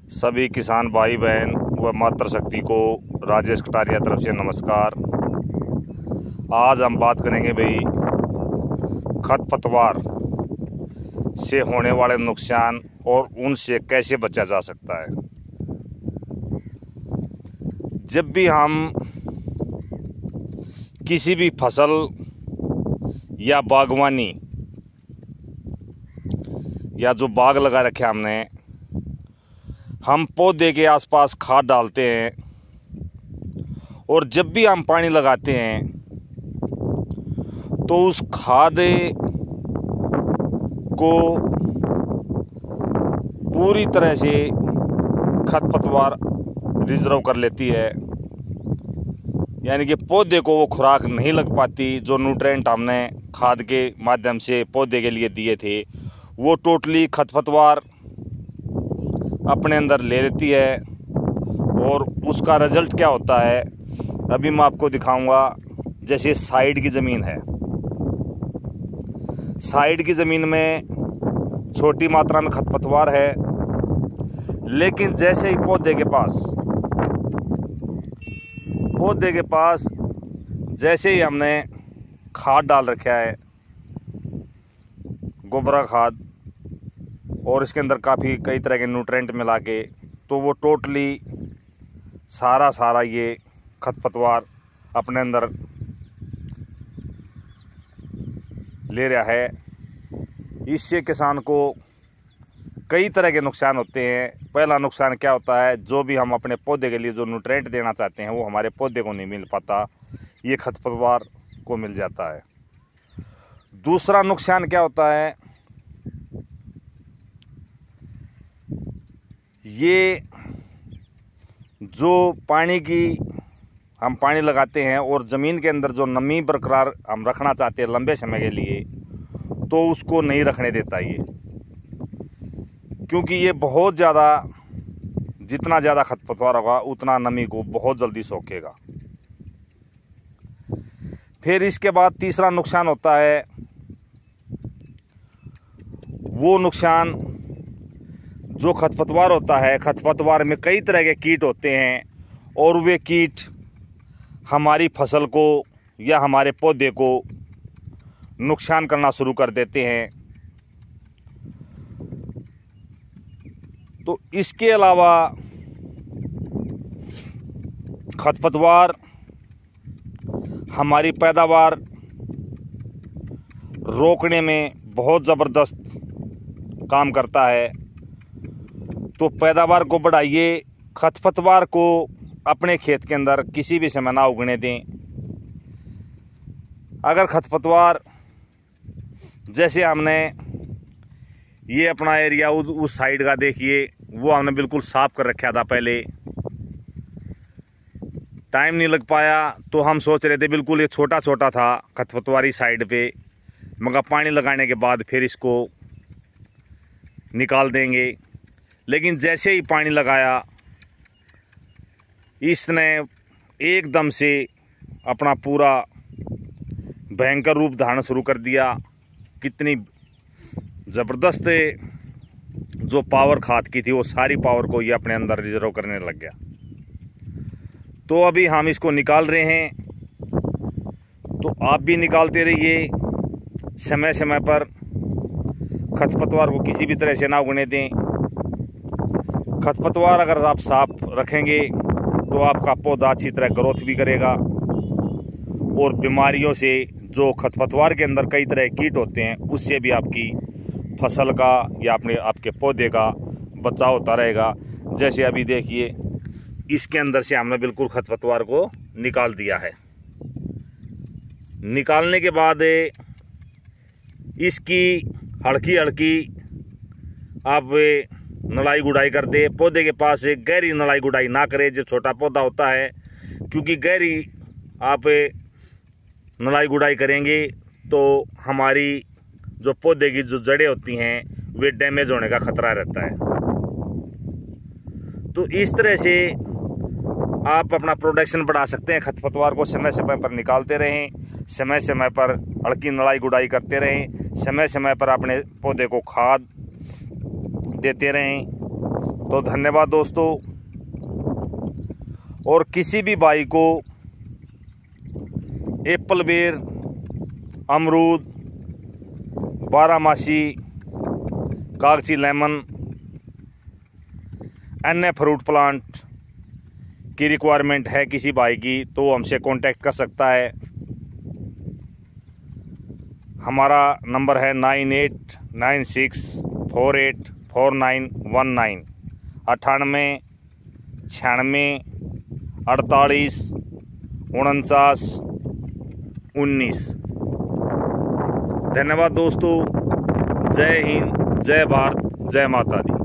सभी किसान भाई बहन व मातृशक्ति को राजेश कटारिया तरफ से नमस्कार। आज हम बात करेंगे भाई खरपतवार से होने वाले नुकसान और उनसे कैसे बचा जा सकता है। जब भी हम किसी भी फसल या बागवानी या जो बाग लगा रखे हमने, हम पौधे के आसपास खाद डालते हैं और जब भी हम पानी लगाते हैं तो उस खाद को पूरी तरह से खरपतवार रिजर्व कर लेती है, यानी कि पौधे को वो खुराक नहीं लग पाती। जो न्यूट्रिएंट हमने खाद के माध्यम से पौधे के लिए दिए थे वो टोटली खरपतवार अपने अंदर ले लेती है। और उसका रिजल्ट क्या होता है अभी मैं आपको दिखाऊंगा। जैसे साइड की ज़मीन है, साइड की ज़मीन में छोटी मात्रा में खरपतवार है, लेकिन जैसे ही पौधे के पास जैसे ही हमने खाद डाल रखा है, गोबरा खाद, और इसके अंदर कई तरह के न्यूट्रिएंट मिला के, तो वो टोटली सारा ये खरपतवार अपने अंदर ले रहा है। इससे किसान को कई तरह के नुकसान होते हैं। पहला नुकसान क्या होता है, जो भी हम अपने पौधे के लिए जो न्यूट्रिएंट देना चाहते हैं वो हमारे पौधे को नहीं मिल पाता, ये खरपतवार को मिल जाता है। दूसरा नुकसान क्या होता है, ये जो हम पानी लगाते हैं और ज़मीन के अंदर जो नमी बरकरार हम रखना चाहते हैं लंबे समय के लिए, तो उसको नहीं रखने देता ये, क्योंकि ये बहुत ज़्यादा, जितना ज़्यादा खरपतवार होगा उतना नमी को बहुत जल्दी सोखेगा। फिर इसके बाद तीसरा नुकसान होता है, वो नुकसान जो खरपतवार होता है। खरपतवार में कई तरह के कीट होते हैं और वे कीट हमारी फसल को या हमारे पौधे को नुकसान करना शुरू कर देते हैं। तो इसके अलावा खरपतवार हमारी पैदावार रोकने में बहुत ज़बरदस्त काम करता है। तो पैदावार को बढ़ाइए, खरपतवार को अपने खेत के अंदर किसी भी समय ना उगने दें। अगर खरपतवार, जैसे हमने ये अपना एरिया उस साइड का देखिए, वो हमने बिल्कुल साफ़ कर रखा था। पहले टाइम नहीं लग पाया तो हम सोच रहे थे, बिल्कुल ये छोटा छोटा था खरपतवारी साइड पे, मगर पानी लगाने के बाद फिर इसको निकाल देंगे। लेकिन जैसे ही पानी लगाया, इसने एकदम से अपना पूरा भयंकर रूप धारण शुरू कर दिया। कितनी ज़बरदस्त जो पावर खाद की थी वो सारी पावर को ये अपने अंदर रिजर्व करने लग गया। तो अभी हम इसको निकाल रहे हैं, तो आप भी निकालते रहिए समय समय पर। खरपतवार को किसी भी तरह से ना उगने दें। खरपतवार अगर आप साफ रखेंगे तो आपका पौधा अच्छी तरह ग्रोथ भी करेगा और बीमारियों से, जो खरपतवार के अंदर कई तरह के कीट होते हैं, उससे भी आपकी फसल का या आपके पौधे का बचाव होता रहेगा। जैसे अभी देखिए, इसके अंदर से हमने बिल्कुल खरपतवार को निकाल दिया है। निकालने के बाद इसकी हल्की हल्की आप नलाई गुड़ाई कर दे। पौधे के पास एक गहरी नलाई गुड़ाई ना करें जब छोटा पौधा होता है, क्योंकि गहरी आप नलाई गुड़ाई करेंगे तो हमारी जो पौधे की जो जड़ें होती हैं वे डैमेज होने का खतरा रहता है। तो इस तरह से आप अपना प्रोडक्शन बढ़ा सकते हैं। खरपतवार को समय समय पर निकालते रहें, समय समय पर हल्की नलाई गुड़ाई करते रहें, समय समय पर अपने पौधे को खाद देते रहें। तो धन्यवाद दोस्तों। और किसी भी भाई को एप्पल बेर, अमरूद, बारहमासी, कागजी लेमन, अन्य फ्रूट प्लांट की रिक्वायरमेंट है किसी भाई की, तो हमसे कांटेक्ट कर सकता है। हमारा नंबर है 9896484919, 98 96 48 49 19। धन्यवाद दोस्तों। जय हिंद, जय भारत, जय माता दी।